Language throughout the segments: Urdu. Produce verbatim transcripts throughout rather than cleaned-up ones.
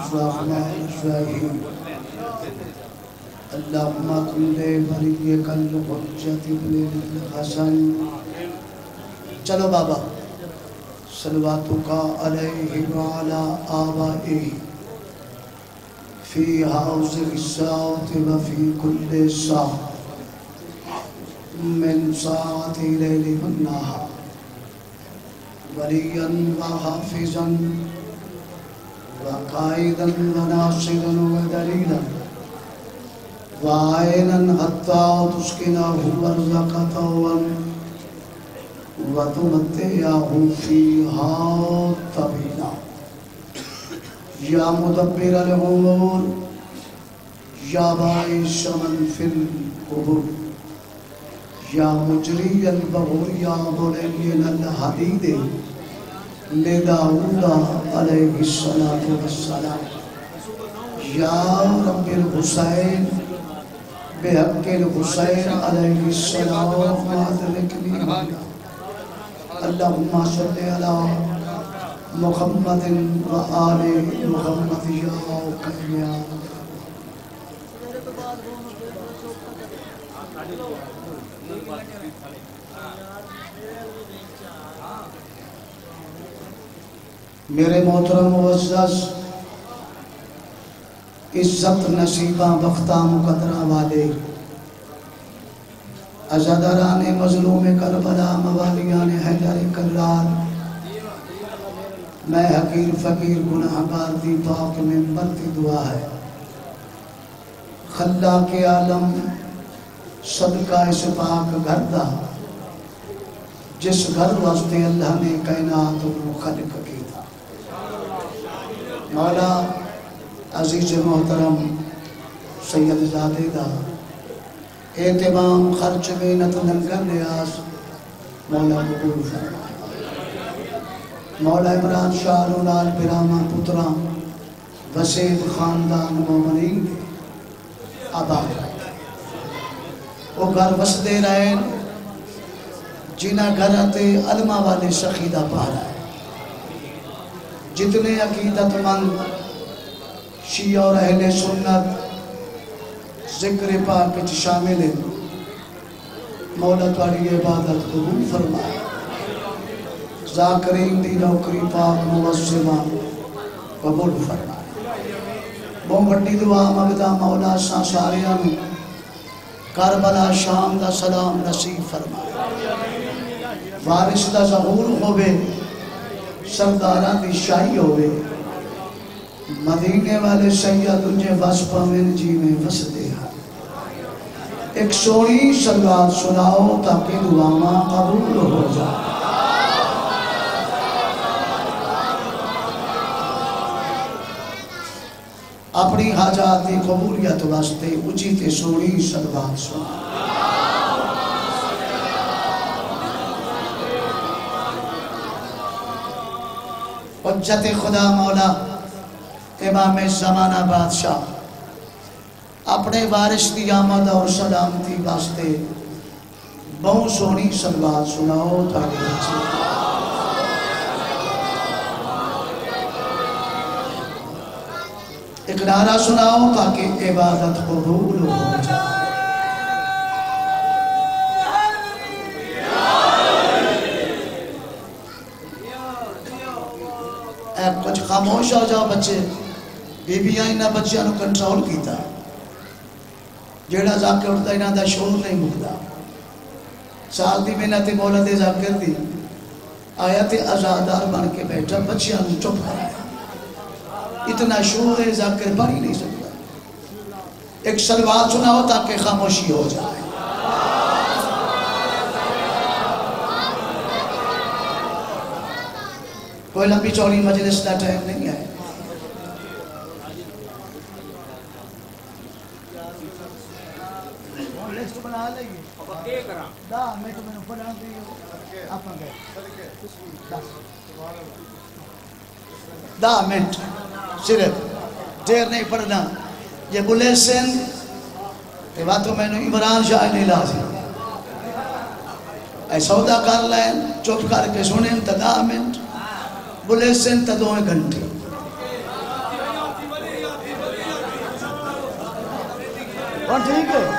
الرحمن الرحیم اللہم کن ولیک الحجۃ ابن الحسن. چلو بابا صلواتک علیہ وعلی آبائہ فی حوض الساعۃ وفی کل ساعۃ من ساعت لیل والنہار ولیاً وحافظاً وقائداً وناصراً ودلیلاً وعائناً حتی تسکنہ ارضک طوعاً وتمتعہ فیہا طویلا. یا مدبر الامور یا باعث من فی القبور یا مجری البحور یا ملین الحدید لداود علیہ السلام. یا رب الحسین بحق الحسین علیہ السلام ادرکنی. اللہم صلی علی محمد و آل محمد یا کریم. میرے محترم معزز عزت نصیبہ بختہ مقدرہ والے عزاداران مظلوم کربلا موالیان حیدر کرار، میں حقیر فقیر گناہگار دی پاک منبر کی دعا ہے. خلاق عالم صدقہ اس پاک گھر دا جس گھر واسطے اللہ نے کائنات کو خلق کی تھا. مولا عزیز محترم سید زادے دا اہتمام خرچ محنت لنگر نیاز مولا قبول فرمائے. مولا عمران شاہ رونال براما پترا وسید خاندان مومنین کے آباد رہے. وہ گھر وسدے رہے جنہ گھراتے علمہ والے سخیدہ پارا ہے. جتنے عقیدت مند شیعہ اور اہل سنت ذکر پاک وچ شامل ہیں، مولا تواڈی عبادت قبول فرمائے. ذاکرین دی نوکری پاک موسمہ قبول فرمائے. بہت بڑی دعا مغدا مولا سا ساریاں کربلا شام دا سلام نصیب فرمائے. وارث دا ظہور ہوئے، سرداران دی شاہی ہوئے، مدینے والے سید انجے واسپا من جی میں وسدے ہیں. ایک سونی سلوات سناؤ تاکہ دعاما قبول ہو جائے. اپنی حاجات دی قبولیت واسطے اچھی تے سونی سلوات سناؤ. حجت خدا مولا امام زمانہ بادشاہ اپنے وارث دی آمد اور سلامتی واسطے بہت سونی سلوات سناؤ تاکہ اچھی. ایک نعرہ سناؤ تاکہ عبادت قبول ہو جائے. کچھ خاموش ہو جاؤ بچے. بی بی آئی نہ بچیاں نو کنٹرول کیتا، جیڑا ذاکر اٹھتا ہی نہ دا شور نہیں مکتا. سال دی محنت مولا دے ذاکر دی آیت ازادار بن کے بیٹھا بچیاں نو چپ کرایا. اتنا شور ہے ذاکر پڑھ ہی نہیں سکتا. ایک سلوات سناؤ تاکہ خاموشی ہو جائے. کوئی لمبی چوڑی مجلس کا ٹائم نہیں ہے. دا منٹ صرف دیر نہیں پڑھنا. یہ بلے سن یہ باتوں میں نے عمران شاہ نہیں لازم اے سودا کر لین چپ کر کے سنیں تا دا منٹ بلے سن تا دوئے گھنٹے اور ٹھیک ہے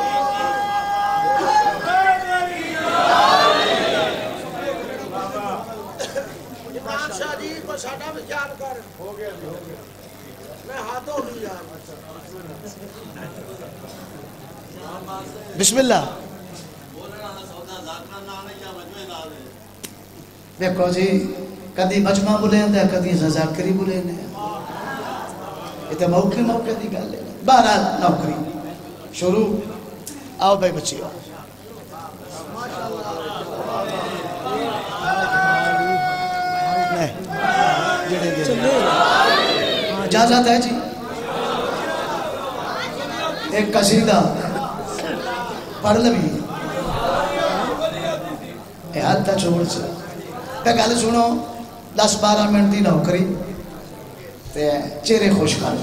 شاہ جی کو ساڈا بھی خیال کر ہو گیا میں ہاتھ ہو نہیں جا بسم اللہ دیکھو جی کدی مجمع بلین دے کدی ذاکری بلین دے یہ تو موقع موقع دی گل ہے بہرحال نوکری شروع آؤ بھائی بچی آؤ اجازت ہے جی ایک قصیدہ پڑھ لبی اے حد تا چھوڑ سے میں گل سنو دس بارہ منٹ دی نوکری تے چہرے خوش کر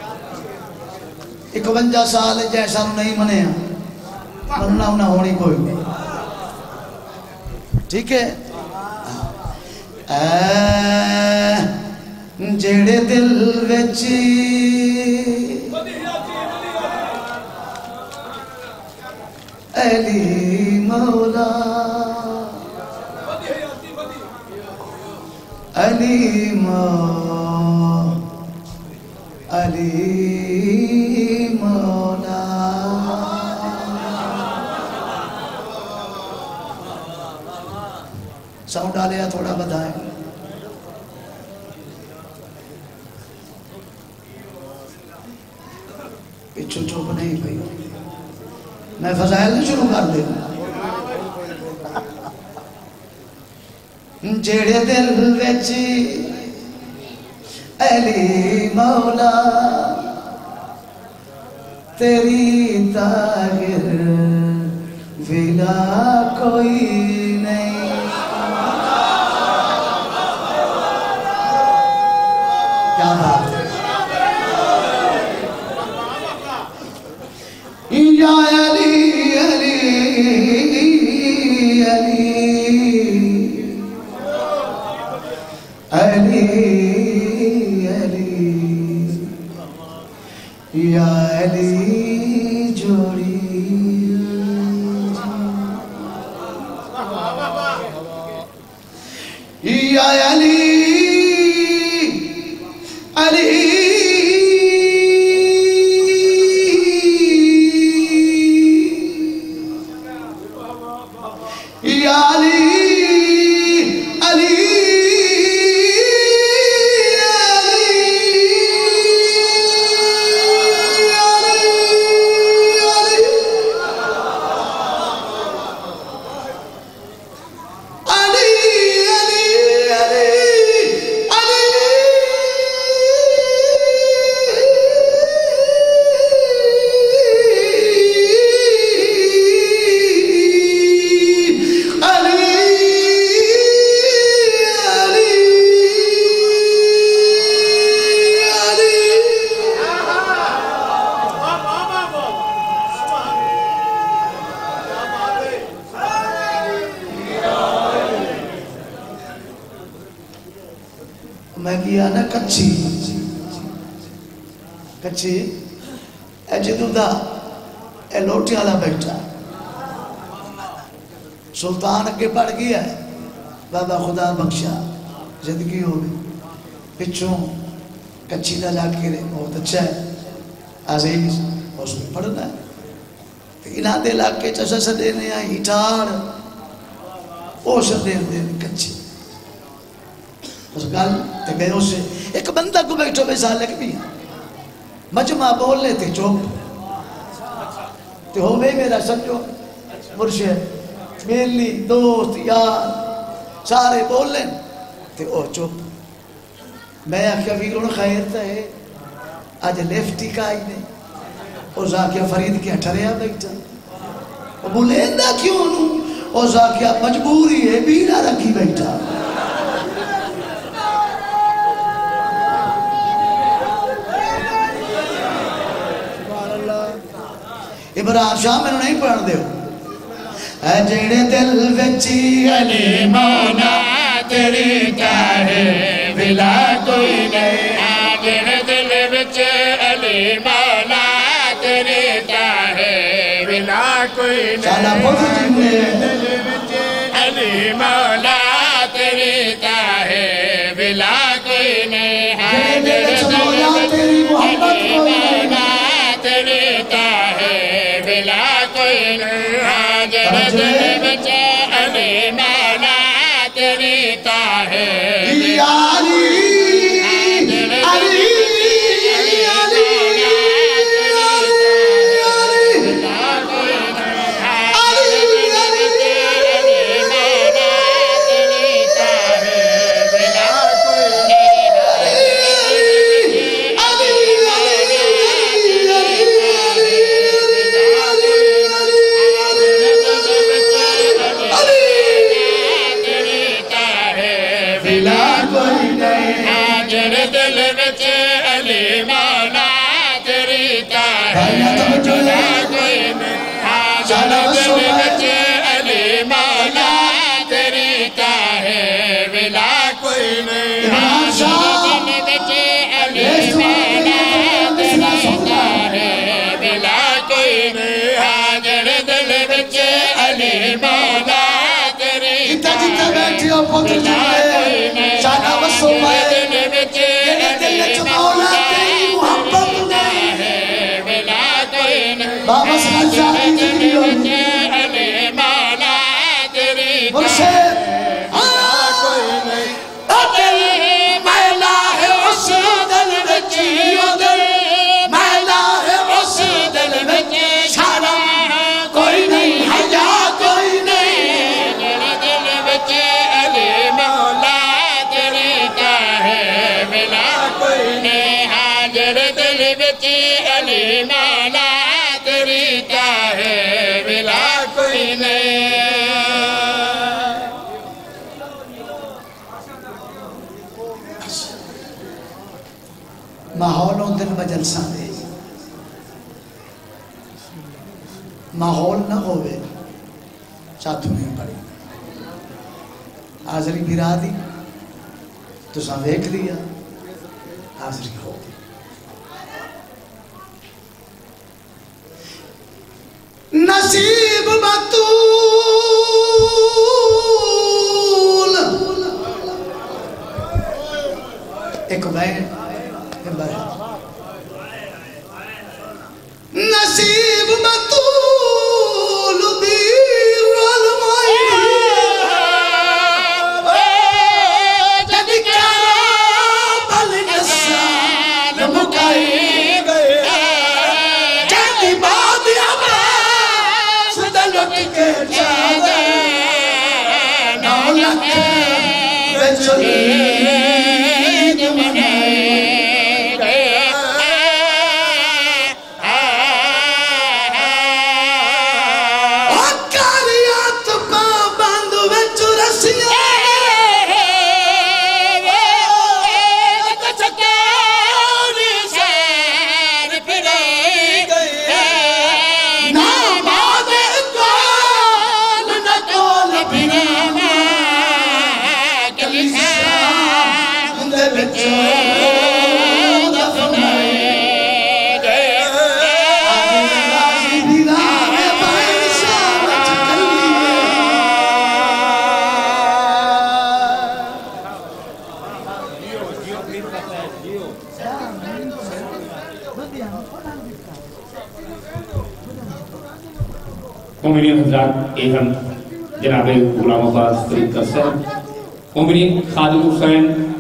اکونجا سال جیسا نہیں منے مننا انہیں ہونی کوئی نہیں ٹھیک ہے جڑے دل وچی علی مولا علی مولا علی مولا ساؤنڈ ڈالیا تھوڑا بتائیں پچھو چوپ نہیں بھائی میں فضائل نہیں شروع کر دے جڑے دل وچی علی مولا تیری طاہر ولا کوئی نہیں کیا بات ہے یا علی علی علی علی علی یا علی جوڑی یا علی علی یا علی علی میں کیا نا کچھی کچھی اے جدو دا اے لوٹی والا بیٹھا سلطان اگے پڑ گیا ہے بابا خدا بخشا زندگی ہو گئی پچھوں کچھی دا جا کے رہے بہت اچھا ہے عزیز اس میں پڑھنا ہے انہاں دے علاقے چسا سدے نے آئی ہٹار او سدے دے کچھی اس گل تے گئے اسے ایک بندہ کو بیٹھو بے سالک بھی مجمع بول لے تے چوپ تے ہوئے میرا سمجھو مرشد میلی دوست یار سارے بول لیں تے او چوپ میں آکھیا ویرون خیر تا ہے آج لیفٹی کا آئی نہیں او زاکیا فرید کیا ٹھریا بیٹھا او بولیندا کیوں نو او زاکیا مجبوری ہے بینا رکھی بیٹھا ابراہیم شاہ میں نہیں پڑھن دے ہو اے جیڑے دل وچی علی مولا تیری طاہر ولا کوئی نہیں جیڑے دل وچ علی مولا تیری طاہر شالا پتر جنگے علی مولا تیری تاہے بلا کوئی نہیں حاضر مولا تیری محبت کوئی نہیں تیری تاہے بلا کوئی نہیں حاضر دل بچ علی مولا تیری تاہے علی علی پتر جنگے شالا بسو پائے جنہے دل چمولا تیری محبت نہیں بابا صلی اللہ علیہ وسلم مرشد ماحولوں دل مجلسہ دے ماحول نہ ہوئے چاہتو نہیں پڑی حاضری بھیرا دی تو ساں دیکھ لیا حاضری ہو نصیب بطول ایک بین نصیب بطول بیر والمعین جد کرام النسان مکائی جد باد عباس دلوک کے چادر نولک بچلید منائی مومنین حضرات اہم جناب غلام عباس فرید کا صاحب مومنین خادم حسین